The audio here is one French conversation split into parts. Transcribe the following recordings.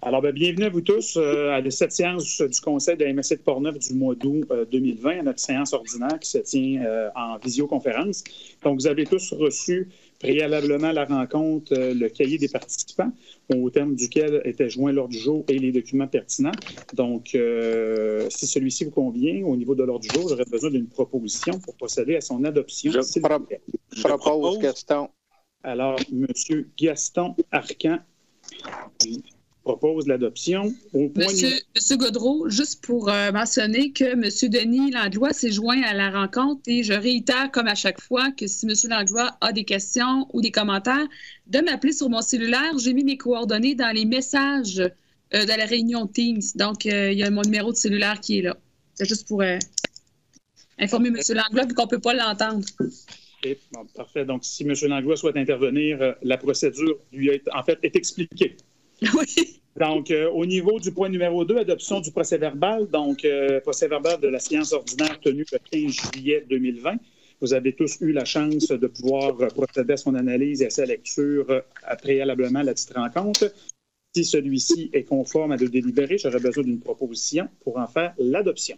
Alors, bienvenue à vous tous à cette séance du Conseil de la MRC de Portneuf du mois d'août 2020, à notre séance ordinaire qui se tient en visioconférence. Donc, vous avez tous reçu préalablement à la rencontre le cahier des participants, au terme duquel était joint l'ordre du jour et les documents pertinents. Donc, si celui-ci vous convient, au niveau de l'ordre du jour, j'aurais besoin d'une proposition pour procéder à son adoption. Je propose Gaston. Alors, M. Gaston Arcan propose l'adoption. Monsieur Gaudreault, juste pour mentionner que M. Denis Langlois s'est joint à la rencontre et je réitère, comme à chaque fois, que si M. Langlois a des questions ou des commentaires, de m'appeler sur mon cellulaire. J'ai mis mes coordonnées dans les messages de la réunion Teams. Donc, il y a mon numéro de cellulaire qui est là. C'est juste pour informer M. Langlois, vu qu'on ne peut pas l'entendre. Okay. Bon, parfait. Donc, si M. Langlois souhaite intervenir, la procédure lui est expliquée. Oui. Donc, au niveau du point numéro 2, adoption du procès-verbal. Donc, procès-verbal de la séance ordinaire tenue le 15 juillet 2020. Vous avez tous eu la chance de pouvoir procéder à son analyse et à sa lecture préalablement à la petite rencontre. Si celui-ci est conforme à le délibéré, j'aurais besoin d'une proposition pour en faire l'adoption.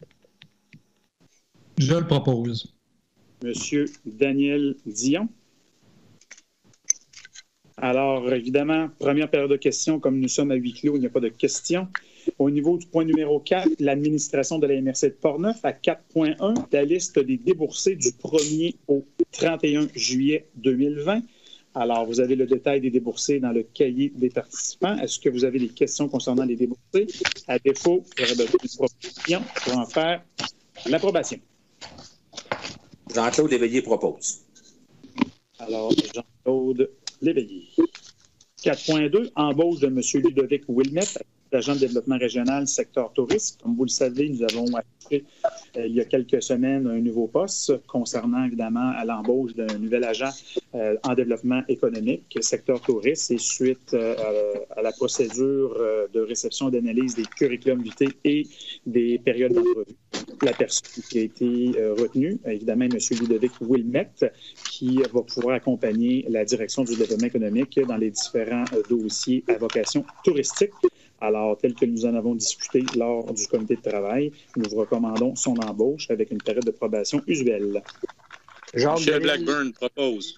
Je le propose. Monsieur Daniel Dion. Alors, évidemment, première période de questions, comme nous sommes à huis clos, il n'y a pas de questions. Au niveau du point numéro 4, l'administration de la MRC de Portneuf, à 4.1, la liste des déboursés du 1er au 31 juillet 2020. Alors, vous avez le détail des déboursés dans le cahier des participants. Est-ce que vous avez des questions concernant les déboursés? À défaut, j'aurais besoin d'une proposition pour en faire l'approbation. Jean-Claude Léveillé propose. Alors, Jean-Claude Léveillé. 4.2, embauche de M. Ludovic Wilmette, agent de développement régional, secteur tourisme. Comme vous le savez, nous avons affiché il y a quelques semaines un nouveau poste concernant évidemment à l'embauche d'un nouvel agent en développement économique, secteur tourisme, et suite à la procédure de réception et d'analyse des curriculums vitae et des périodes d'entrevue. La personne qui a été retenue, évidemment, M. Ludovic Wilmette, qui va pouvoir accompagner la direction du développement économique dans les différents dossiers à vocation touristique. Alors, tel que nous en avons discuté lors du comité de travail, nous vous recommandons son embauche avec une période de probation usuelle. Michel Blackburn propose.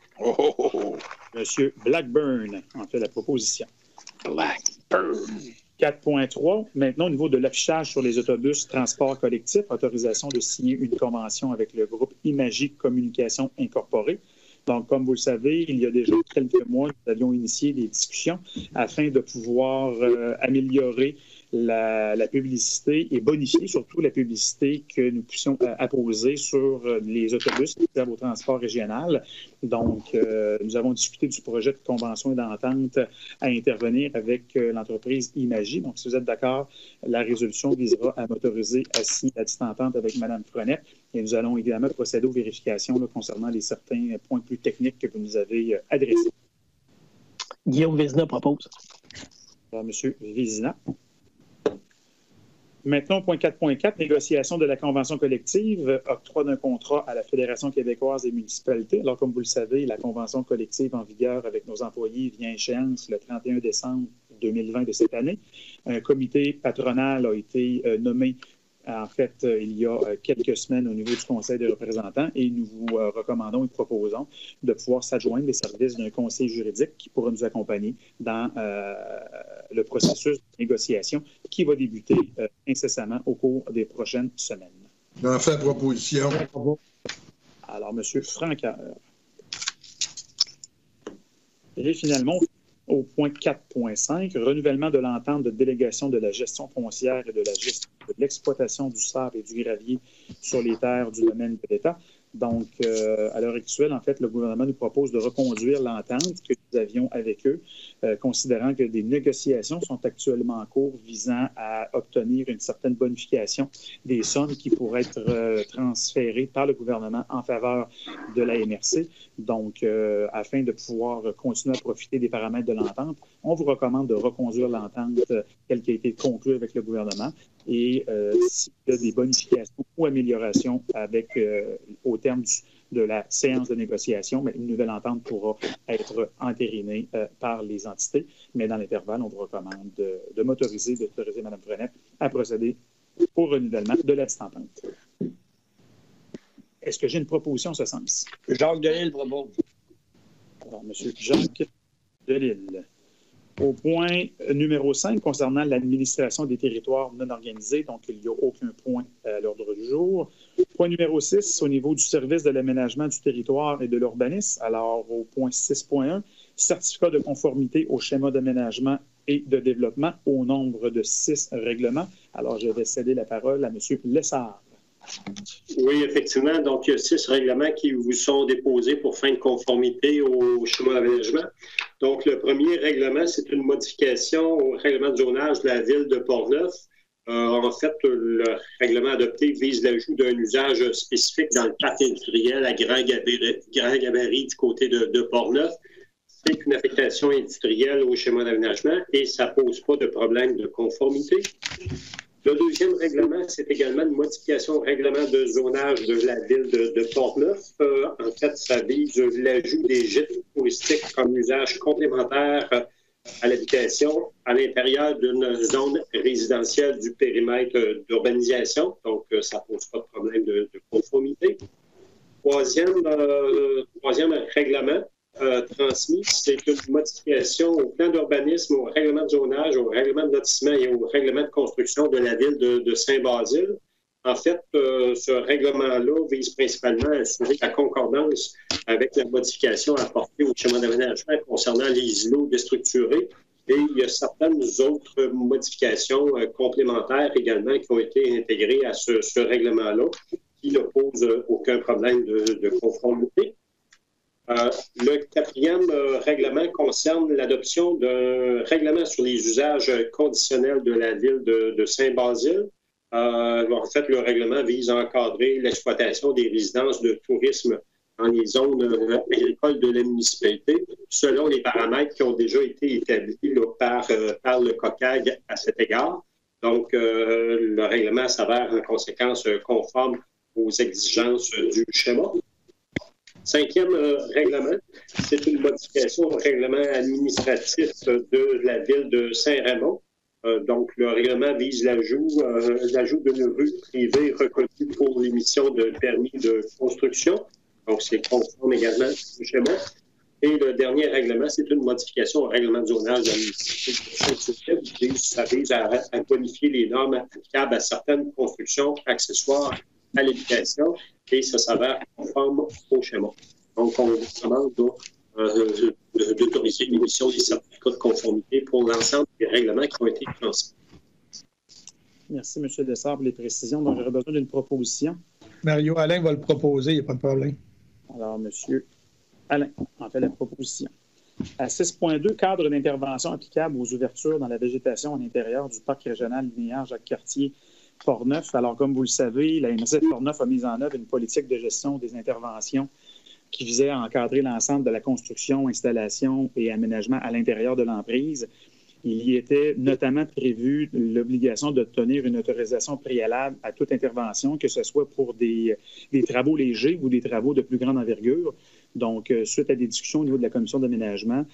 Monsieur Blackburn en fait la proposition. Blackburn. 4.3, maintenant au niveau de l'affichage sur les autobus transport collectif, autorisation de signer une convention avec le groupe Imagi Communication Incorporée. Donc, comme vous le savez, il y a déjà quelques mois, nous avions initié des discussions afin de pouvoir améliorer la publicité et bonifier surtout la publicité que nous puissions apposer sur les autobus qui servent au transport régional. Donc, nous avons discuté du projet de convention et d'entente à intervenir avec l'entreprise Imagi. Donc, si vous êtes d'accord, la résolution visera à m'autoriser à signer la petite entente avec Mme Frenette. Et nous allons évidemment procéder aux vérifications concernant les certains points plus techniques que vous nous avez adressés. Guillaume Vézina propose. Alors, M. Vézina. Maintenant, point 4.4, négociation de la convention collective, octroi d'un contrat à la Fédération québécoise des municipalités. Alors, comme vous le savez, la convention collective en vigueur avec nos employés vient à échéance le 31 décembre 2020 de cette année. Un comité patronal a été nommé en fait, il y a quelques semaines au niveau du Conseil des représentants et nous vous recommandons et proposons de pouvoir s'adjoindre les services d'un conseil juridique qui pourra nous accompagner dans le processus de négociation qui va débuter incessamment au cours des prochaines semaines. J'en fais proposition. Alors, M. Franqueur. Et finalement, au point 4.5, renouvellement de l'entente de délégation de la gestion foncière et de la gestion de l'exploitation du sable et du gravier sur les terres du domaine de l'État. Donc, à l'heure actuelle, en fait, le gouvernement nous propose de reconduire l'entente que nous avions avec eux, considérant que des négociations sont actuellement en cours visant à obtenir une certaine bonification des sommes qui pourraient être transférées par le gouvernement en faveur de la MRC. Donc, afin de pouvoir continuer à profiter des paramètres de l'entente, on vous recommande de reconduire l'entente telle qu'elle a été conclue avec le gouvernement. Et s'il y a des bonifications ou améliorations avec, au terme de la séance de négociation, mais une nouvelle entente pourra être entérinée par les entités. Mais dans l'intervalle, on vous recommande d'autoriser Mme Frenette à procéder au renouvellement de l'avis entente. Est-ce que j'ai une proposition en ce sens? Jacques Delisle propose. Alors, M. Jacques Delisle. Au point numéro 5, concernant l'administration des territoires non organisés, donc il n'y a aucun point à l'ordre du jour. Point numéro 6, au niveau du service de l'aménagement du territoire et de l'urbanisme. Alors, au point 6.1, certificat de conformité au schéma d'aménagement et de développement au nombre de 6 règlements. Alors, je vais céder la parole à M. Lessard. Oui, effectivement. Donc, il y a 6 règlements qui vous sont déposés pour fin de conformité au schéma d'aménagement. Donc, le premier règlement, c'est une modification au règlement de zonage de la ville de Portneuf. En fait, le règlement adopté vise l'ajout d'un usage spécifique dans le parc industriel à grand gabarit du côté de Portneuf. C'est une affectation industrielle au schéma d'aménagement et ça ne pose pas de problème de conformité. Le deuxième règlement, c'est également une modification au règlement de zonage de la ville de Portneuf. En fait, ça vise l'ajout des gîtes touristiques comme usage complémentaire à l'habitation à l'intérieur d'une zone résidentielle du périmètre d'urbanisation. Donc, ça ne pose pas de problème de conformité. Troisième règlement transmis, c'est une modification au plan d'urbanisme, au règlement de zonage, au règlement de lotissement et au règlement de construction de la ville de Saint-Basile. En fait, ce règlement-là vise principalement à assurer la concordance avec la modification apportée au schéma d'aménagement concernant les îlots déstructurés. Et il y a certaines autres modifications complémentaires également qui ont été intégrées à ce règlement-là qui ne posent aucun problème de conformité. Le quatrième règlement concerne l'adoption d'un règlement sur les usages conditionnels de la ville de Saint-Basile. En fait, le règlement vise à encadrer l'exploitation des résidences de tourisme dans les zones agricoles de la municipalité, selon les paramètres qui ont déjà été établis par le COCAG à cet égard. Donc, le règlement s'avère en conséquence conforme aux exigences du schéma. Cinquième règlement, c'est une modification au règlement administratif de la ville de Saint-Raymond. Donc, le règlement vise l'ajout d'une rue privée reconnue pour l'émission de permis de construction. Donc, c'est conforme également au schéma. Et le dernier règlement, c'est une modification au règlement de zonage de la municipalité de Saint-Raymond. Ça vise à bonifier les normes applicables à certaines constructions accessoires à l'habitation et ça s'avère conforme au schéma. Donc, on vous demande d'autoriser l'émission des certificats de conformité pour l'ensemble des règlements qui ont été transmis. Merci, M. Dessart, pour les précisions. Donc, j'aurais besoin d'une proposition. Mario Alain va le proposer, il n'y a pas de problème. Alors, M. Alain en fait la proposition. À 6.2, cadre d'intervention applicable aux ouvertures dans la végétation à l'intérieur du parc régional linéaire Jacques-Cartier Portneuf. Alors, comme vous le savez, la MRC de Portneuf a mis en œuvre une politique de gestion des interventions qui visait à encadrer l'ensemble de la construction, installation et aménagement à l'intérieur de l'emprise. Il y était notamment prévu l'obligation d'obtenir une autorisation préalable à toute intervention, que ce soit pour des travaux légers ou des travaux de plus grande envergure. Donc, suite à des discussions au niveau de la commission d'aménagement,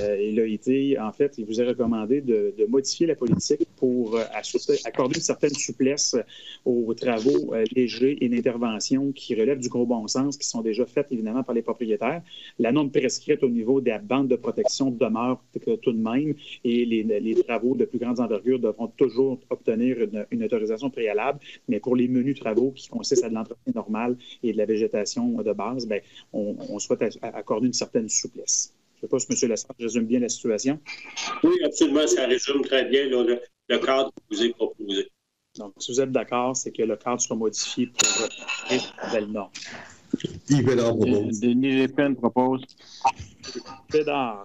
il vous est recommandé de modifier la politique pour accorder une certaine souplesse aux travaux légers et d'intervention qui relèvent du gros bon sens, qui sont déjà faits évidemment par les propriétaires. La norme prescrite au niveau de la bande de protection demeure tout de même et les travaux de plus grande envergure devront toujours obtenir une autorisation préalable, mais pour les menus travaux qui consistent à de l'entretien normal et de la végétation de base, bien, on souhaite accorder une certaine souplesse. Je ne sais pas si M. Lessard résume bien la situation. Oui, absolument. Ça résume très bien le cadre qui vous est proposé. Donc, si vous êtes d'accord, c'est que le cadre sera modifié pour les nouvelles normes. Yves Bédard propose. Denis Lépine propose. Bédard.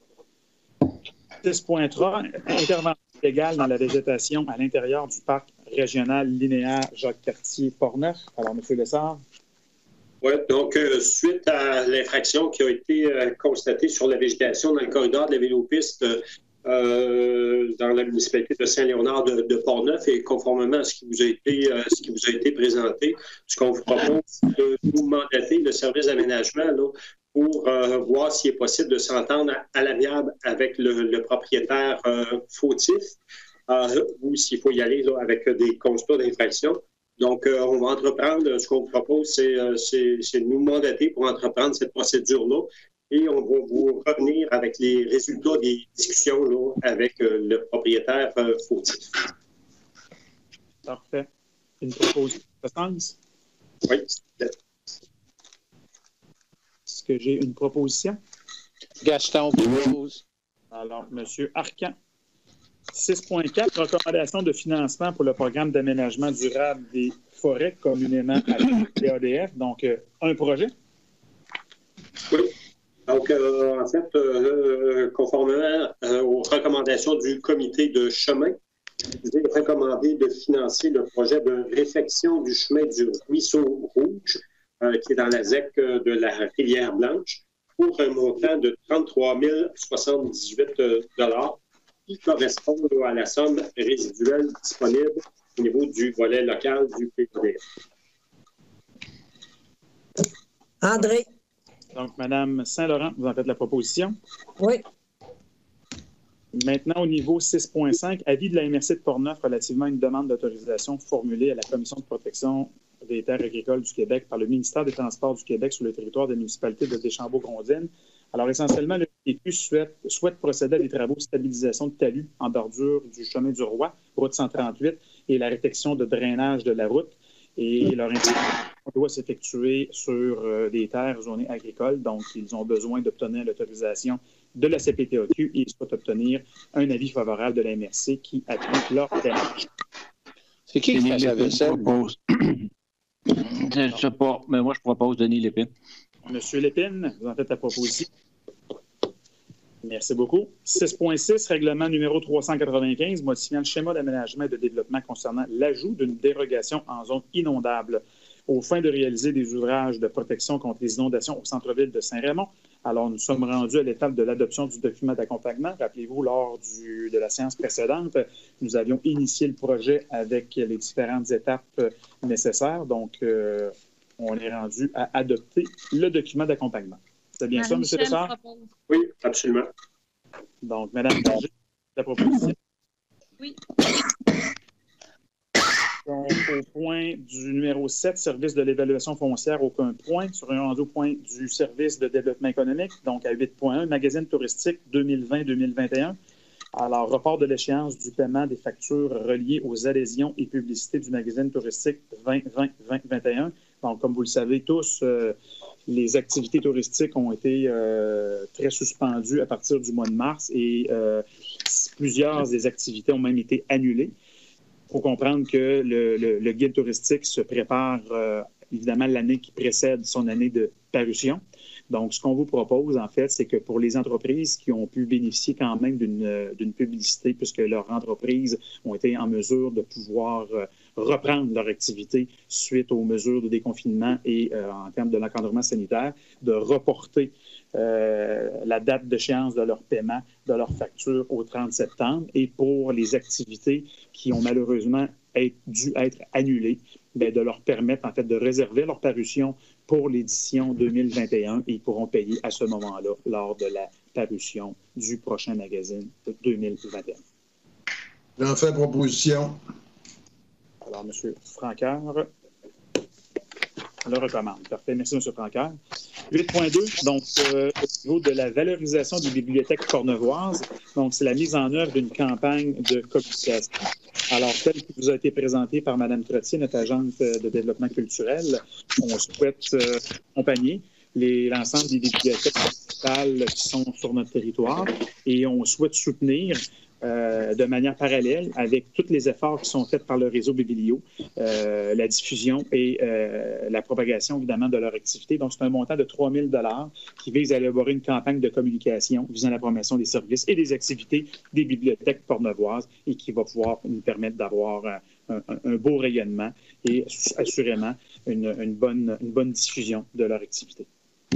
6.3, intervention légale dans la végétation à l'intérieur du parc régional linéaire Jacques-Cartier-Portneuf. Alors, M. Lessard. Oui, donc, suite à l'infraction qui a été constatée sur la végétation dans le corridor de la vélopiste dans la municipalité de Saint-Léonard de Portneuf et conformément à ce qui vous a été présenté, ce qu'on vous propose, c'est de nous mandater le service d'aménagement pour voir s'il est possible de s'entendre à l'amiable avec le propriétaire fautif ou s'il faut y aller là, avec des constats d'infraction. Donc, on va entreprendre, ce qu'on vous propose, c'est de nous mandater pour entreprendre cette procédure-là et on va vous revenir avec les résultats des discussions là, avec le propriétaire fautif. Parfait. Une proposition de sens? Oui. Est-ce que j'ai une proposition? Gaston propose. Alors, M. Arcan. 6.4, recommandation de financement pour le programme d'aménagement durable des forêts communément appelé PADF. Donc, un projet. Oui. Donc, en fait, conformément aux recommandations du comité de chemin, il est recommandé de financer le projet de réfection du chemin du Ruisseau Rouge, qui est dans la ZEC de la Rivière-Blanche, pour un montant de 33 078 qui correspond à la somme résiduelle disponible au niveau du volet local du PADF. André. Donc, Mme Saint-Laurent, vous en faites la proposition. Oui. Maintenant, au niveau 6.5, avis de la MRC de Portneuf relativement à une demande d'autorisation formulée à la Commission de protection des terres agricoles du Québec par le ministère des Transports du Québec sur le territoire des municipalités de Deschambault-Grondines. Alors, essentiellement, le PQ souhaite procéder à des travaux de stabilisation de talus en bordure du chemin du Roi, route 138, et la réfection de drainage de la route. Et leur intervention doit s'effectuer sur des terres zonées agricoles. Donc, ils ont besoin d'obtenir l'autorisation de la CPTAQ et ils souhaitent obtenir un avis favorable de la MRC qui applique leur démarche. C'est qui fait la vaisselle? Je ne sais pas, mais moi, je propose Denis Lépine. Monsieur Lépine, vous en faites la proposition. Merci beaucoup. 6.6, règlement numéro 395, modifiant le schéma d'aménagement et de développement concernant l'ajout d'une dérogation en zone inondable aux fins de réaliser des ouvrages de protection contre les inondations au centre-ville de Saint-Raymond. Alors, nous sommes rendus à l'étape de l'adoption du document d'accompagnement. Rappelez-vous, lors de la séance précédente, nous avions initié le projet avec les différentes étapes nécessaires. Donc, on est rendu à adopter le document d'accompagnement. C'est bien ça, M. Lessard? Oui, absolument. Donc, Mme Berger, la proposition. Oui. Donc, au point du numéro 7, service de l'évaluation foncière, aucun point. Sur un rendu au point du service de développement économique, donc à 8.1, magazine touristique 2020-2021. Alors, report de l'échéance du paiement des factures reliées aux adhésions et publicités du magazine touristique 2020-2021. Donc, comme vous le savez tous, les activités touristiques ont été très suspendues à partir du mois de mars et plusieurs des activités ont même été annulées. Il faut comprendre que le guide touristique se prépare évidemment l'année qui précède son année de parution. Donc, ce qu'on vous propose, en fait, c'est que pour les entreprises qui ont pu bénéficier quand même d'une publicité, puisque leurs entreprises ont été en mesure de pouvoir reprendre leur activité suite aux mesures de déconfinement et en termes de l'encadrement sanitaire, de reporter la date d'échéance de leur paiement, de leur facture au 30 septembre. Et pour les activités qui ont malheureusement dû être annulées, bien, de leur permettre en fait de réserver leur parution pour l'édition 2021 et ils pourront payer à ce moment-là lors de la parution du prochain magazine de 2021. J'en fais proposition. Alors, M. Francaire le recommande. Parfait. Merci, M. Francaire. 8.2, donc, au niveau de la valorisation des bibliothèques portneuvoises, donc, c'est la mise en œuvre d'une campagne de communication. Alors, telle qui vous a été présentée par Mme Trottier, notre agente de développement culturel, on souhaite accompagner l'ensemble des bibliothèques municipales qui sont sur notre territoire et on souhaite soutenir de manière parallèle avec tous les efforts qui sont faits par le réseau Biblio, la diffusion et la propagation, évidemment, de leur activité. Donc, c'est un montant de 3 000 $ qui vise à élaborer une campagne de communication visant la promotion des services et des activités des bibliothèques portneuvoises et qui va pouvoir nous permettre d'avoir un beau rayonnement et assurément une bonne diffusion de leur activité.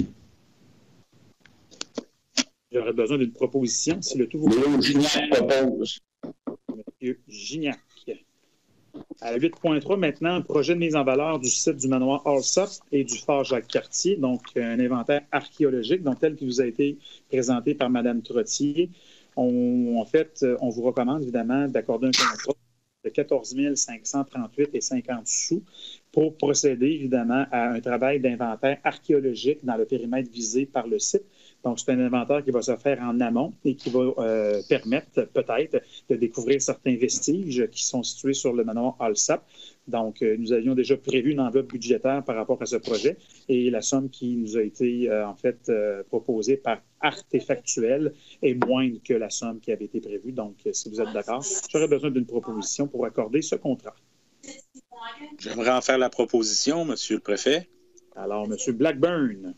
J'aurais besoin d'une proposition, si le tout vous plaît. Gignac propose. Monsieur Gignac. À 8.3, maintenant, un projet de mise en valeur du site du manoir Allsop et du fort Jacques-Cartier, donc un inventaire archéologique, donc tel qui vous a été présenté par Mme Trottier. On vous recommande évidemment d'accorder un contrat de 14 538 et 50 sous pour procéder évidemment à un travail d'inventaire archéologique dans le périmètre visé par le site. Donc, c'est un inventaire qui va se faire en amont et qui va permettre peut-être de découvrir certains vestiges qui sont situés sur le manoir Allsop. Donc, nous avions déjà prévu une enveloppe budgétaire par rapport à ce projet et la somme qui nous a été proposée par Artefactuel est moindre que la somme qui avait été prévue. Donc, si vous êtes d'accord, j'aurais besoin d'une proposition pour accorder ce contrat. J'aimerais en faire la proposition, Monsieur le Préfet. Alors, Monsieur Blackburn.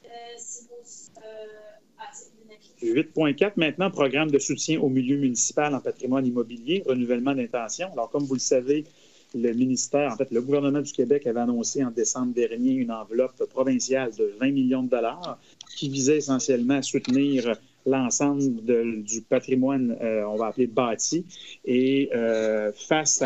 8.4, maintenant, programme de soutien au milieu municipal en patrimoine immobilier, renouvellement d'intention. Alors, comme vous le savez, le ministère, le gouvernement du Québec avait annoncé en décembre dernier une enveloppe provinciale de 20 millions de dollars qui visait essentiellement à soutenir l'ensemble du patrimoine, on va appeler bâti, et face à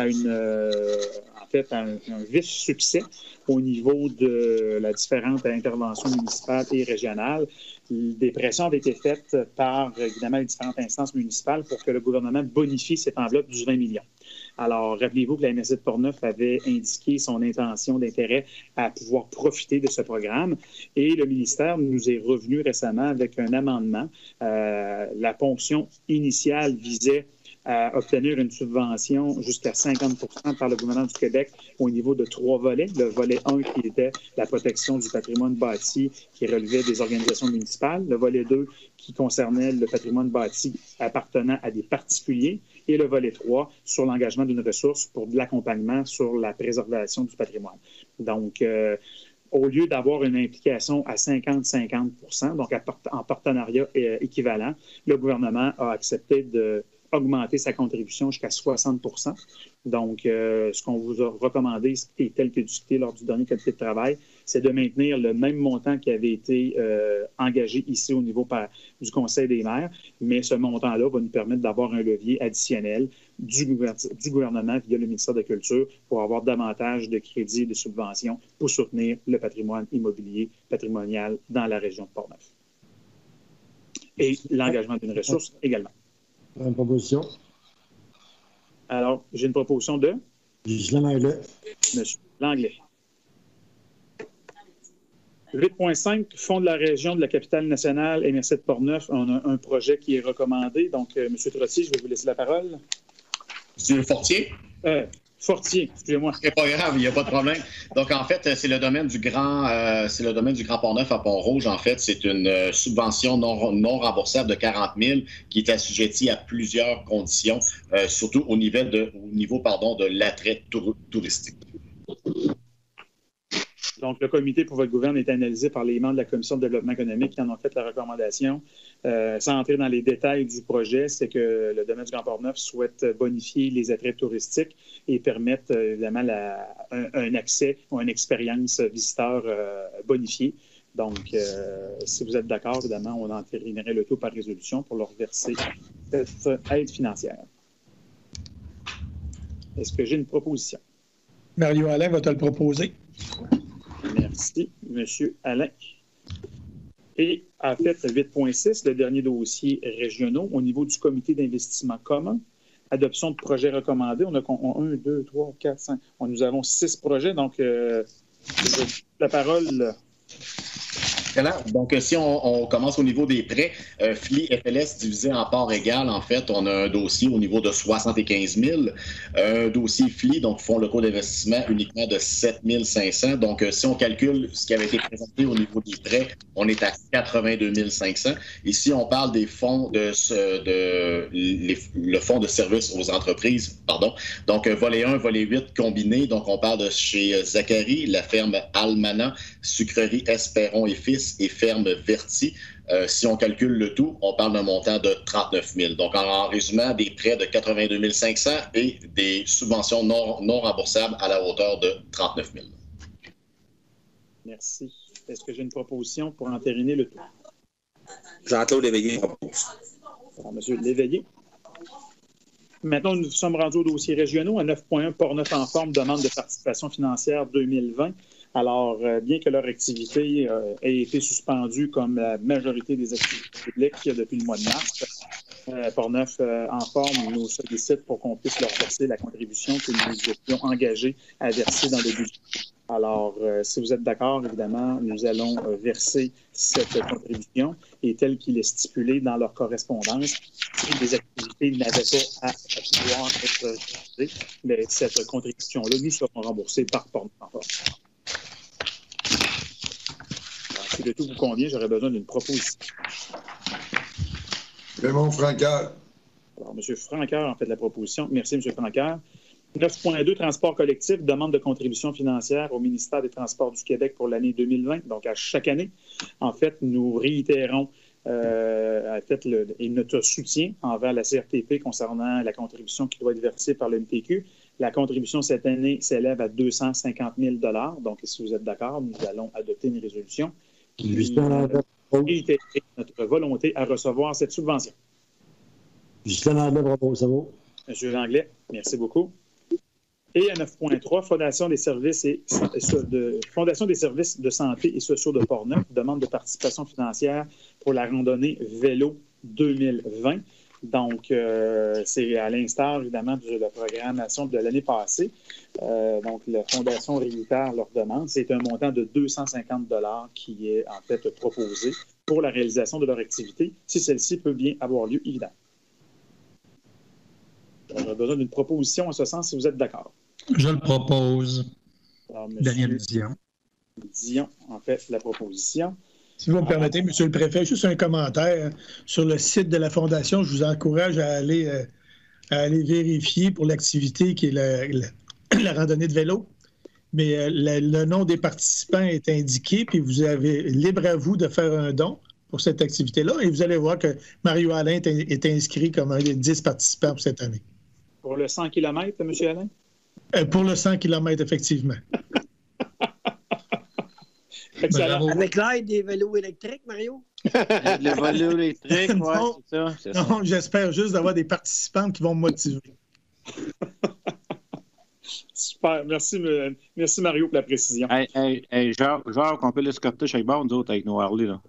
un vif succès au niveau de la différente intervention municipale et régionale. Des pressions avaient été faites par, évidemment, les différentes instances municipales pour que le gouvernement bonifie cette enveloppe du 20 millions. Alors, rappelez-vous que la MRC de Portneuf avait indiqué son intention d'intérêt à pouvoir profiter de ce programme et le ministère nous est revenu récemment avec un amendement. La ponction initiale visait à obtenir une subvention jusqu'à 50 % par le gouvernement du Québec au niveau de 3 volets. Le volet 1 qui était la protection du patrimoine bâti qui relevait des organisations municipales. Le volet 2 qui concernait le patrimoine bâti appartenant à des particuliers. Et le volet 3 sur l'engagement d'une ressource pour de l'accompagnement sur la préservation du patrimoine. Donc, au lieu d'avoir une implication à 50-50 %, donc en partenariat équivalent, le gouvernement a accepté d'augmenter sa contribution jusqu'à 60 %. Donc, ce qu'on vous a recommandé, et tel que discuté lors du dernier comité de travail, c'est de maintenir le même montant qui avait été engagé ici au niveau du Conseil des maires, mais ce montant-là va nous permettre d'avoir un levier additionnel du gouvernement via le ministère de la Culture pour avoir davantage de crédits et de subventions pour soutenir le patrimoine immobilier patrimonial dans la région de Portneuf. Et l'engagement d'une ressource également. Une proposition. Alors, j'ai une proposition de? Ghislain Langlais. Monsieur Langlais. 8.5, Fonds de la région de la capitale nationale, MRC de Portneuf. On a un projet qui est recommandé. Donc, M. Trottier, je vais vous laisser la parole. M. Fortier? Fortier, excusez-moi. C'est pas grave, il n'y a pas de problème. Donc, en fait, c'est le domaine du Grand Port-Neuf à Pont-Rouge. En fait, c'est une subvention non remboursable de 40 000 qui est assujettie à plusieurs conditions, surtout au niveau de l'attrait touristique. Donc, le comité pour votre gouvernement est analysé par les membres de la Commission de développement économique qui en ont fait la recommandation. Sans entrer dans les détails du projet, c'est que le domaine du Grand Port-Neuf souhaite bonifier les attraits touristiques et permettre évidemment un accès ou une expérience visiteur bonifiée. Donc, si vous êtes d'accord, évidemment, on entérinerait le tout par résolution pour leur verser cette aide financière. Est-ce que j'ai une proposition? Mario Alain va te le proposer. Merci, M. Alain. Et en fait, 8.6, le dernier dossier régionaux au niveau du comité d'investissement commun. Adoption de projets recommandés. On a 1, 2, 3, 4, 5. Nous avons 6 projets. Donc, la parole. Donc, si on commence au niveau des prêts, FLI FLS divisé en parts égales, en fait, on a un dossier au niveau de 75 000. Un dossier FLI, donc Fonds locaux d'investissement, uniquement de 7 500. Donc, si on calcule ce qui avait été présenté au niveau des prêts, on est à 82 500. Ici, on parle des fonds le fonds de services aux entreprises, pardon. Donc, volet 1, volet 8 combiné. Donc, on parle de chez Zachary, la ferme Almana, sucrerie Esperon et Fils et ferme Verti. Si on calcule le tout, on parle d'un montant de 39 000. Donc, en résumant, des prêts de 82 500 et des subventions non remboursables à la hauteur de 39 000. Merci. Est-ce que j'ai une proposition pour entériner le tout? Jean-Claude Léveillé propose. Alors, M. Léveillé. Maintenant, nous sommes rendus aux dossiers régionaux. À 9.1, Portneuf en forme, demande de participation financière 2020. Alors, bien que leur activité ait été suspendue comme la majorité des activités publiques depuis le mois de mars, Portneuf en forme nous sollicite pour qu'on puisse leur verser la contribution que nous étions engagés à verser dans le budget. Alors, si vous êtes d'accord, évidemment, nous allons verser cette contribution et tel qu'il est stipulé dans leur correspondance, si les activités n'avaient pas à pouvoir être réalisées, mais cette contribution-là, nous serons remboursés par Portneuf en forme. Alors, si le tout vous convient, j'aurais besoin d'une proposition. Raymond Francaire. Alors, M. Francaire en fait la proposition. Merci, M. Francaire. 9.2, transport collectif, demande de contribution financière au ministère des Transports du Québec pour l'année 2020. Donc, à chaque année, en fait, nous réitérons notre soutien envers la CRTP concernant la contribution qui doit être versée par le MTQ. La contribution cette année s'élève à 250 000 $. Donc, si vous êtes d'accord, nous allons adopter une résolution qui réitère notre volonté à recevoir cette subvention. Justin Anglais, bravo, ça vaut. M. Langlais, merci beaucoup. Et à 9.3, Fondation des services de santé et sociaux de Portneuf demande de participation financière pour la randonnée vélo 2020. Donc, c'est à l'instar, évidemment, de la programmation de l'année passée. Donc, la Fondation réitère leur demande. C'est un montant de 250 $ qui est en fait proposé pour la réalisation de leur activité, si celle-ci peut bien avoir lieu, évidemment. J'aurais besoin d'une proposition en ce sens, si vous êtes d'accord. Je le propose. Alors, Daniel Dion. Dion, en fait, la proposition. Si vous me permettez, M. le Préfet, juste un commentaire. Sur le site de la Fondation, je vous encourage à aller vérifier pour l'activité qui est la randonnée de vélo. Mais le nom des participants est indiqué, puis vous avez libre à vous de faire un don pour cette activité-là. Et vous allez voir que Mario Alain est inscrit comme un des 10 participants pour cette année. Pour le 100 km, M. Alain? Pour le 100 km, effectivement. Excellent. Avec l'aide des vélos électriques, Mario? Le vélo électrique, oui, c'est ça. Non, j'espère juste d'avoir des participantes qui vont me motiver. Super. Merci, Mario, pour la précision. Genre qu'on peut l'escorter chaque bord, nous autres, avec nos Harley, là.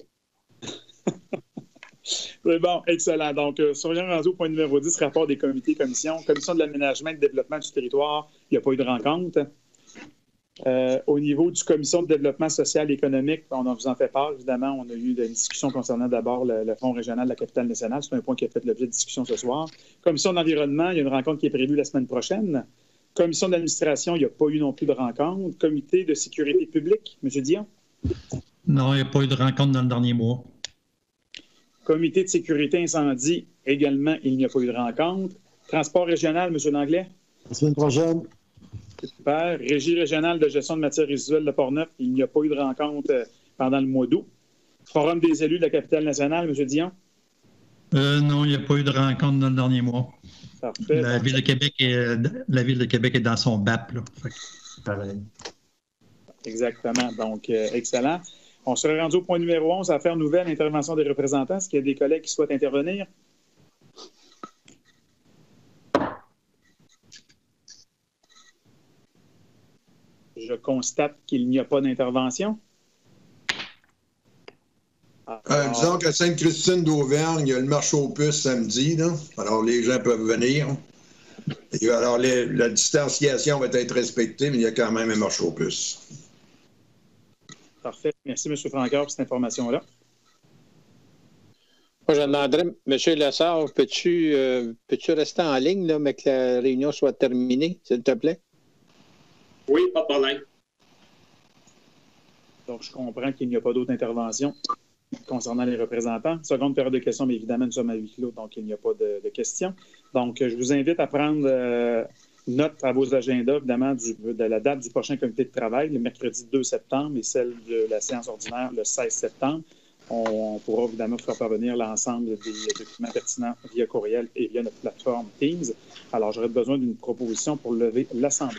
C'est bon, excellent. Donc, souriant rendu au point numéro 10, rapport des comités et commissions. Commission de l'aménagement et de développement du territoire, il n'y a pas eu de rencontre. Au niveau du commission de développement social et économique, on vous en fait part, évidemment. On a eu des discussions concernant d'abord le Fonds régional de la capitale nationale. C'est un point qui a fait l'objet de discussion ce soir. Commission d'environnement, il y a une rencontre qui est prévue la semaine prochaine. Commission d'administration, il n'y a pas eu non plus de rencontre. Comité de sécurité publique, M. Dion? Non, il n'y a pas eu de rencontre dans le dernier mois. Comité de sécurité incendie, également, il n'y a pas eu de rencontre. Transport régional, M. Langlais? La semaine prochaine. Super. Régie régionale de gestion de matières résiduelles de Portneuf, il n'y a pas eu de rencontre pendant le mois d'août. Forum des élus de la capitale nationale, M. Dion? Non, il n'y a pas eu de rencontre dans le dernier mois. Parfait. La Ville de Québec est dans son BAP. Là. Pareil. Exactement. Donc, excellent. On serait rendu au point numéro 11, affaire nouvelle, intervention des représentants. Est-ce qu'il y a des collègues qui souhaitent intervenir? Je constate qu'il n'y a pas d'intervention. Disons qu'à Sainte-Christine d'Auvergne, il y a le marché aux puces samedi. Là. Alors, les gens peuvent venir. Et alors, la distanciation va être respectée, mais il y a quand même un marché aux puces. Parfait. Merci, M. Francaire, pour cette information-là. Moi, je demanderais, M. Lessard, peux-tu rester en ligne, là, mais que la réunion soit terminée, s'il te plaît? Oui, pas de problème. Donc, je comprends qu'il n'y a pas d'autres interventions concernant les représentants. Seconde période de questions, mais évidemment, nous sommes à huis clos, donc il n'y a pas de questions. Donc, je vous invite à prendre note à vos agendas, évidemment, de la date du prochain comité de travail, le mercredi 2 septembre, et celle de la séance ordinaire, le 16 septembre. On pourra évidemment faire parvenir l'ensemble des documents pertinents via courriel et via notre plateforme Teams. Alors, j'aurais besoin d'une proposition pour lever l'Assemblée.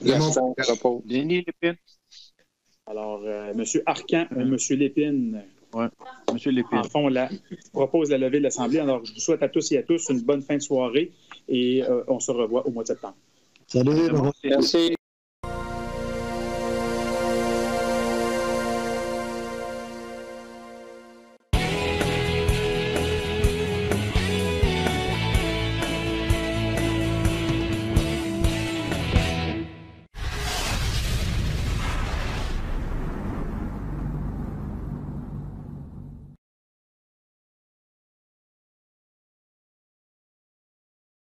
Denis Lépine. Alors, M. Arcan, M. Lépine, Oui, M. Lépine. En fond, je propose la levée de l'Assemblée. Alors, je vous souhaite à tous et à tous une bonne fin de soirée et on se revoit au mois de septembre. Salut, merci.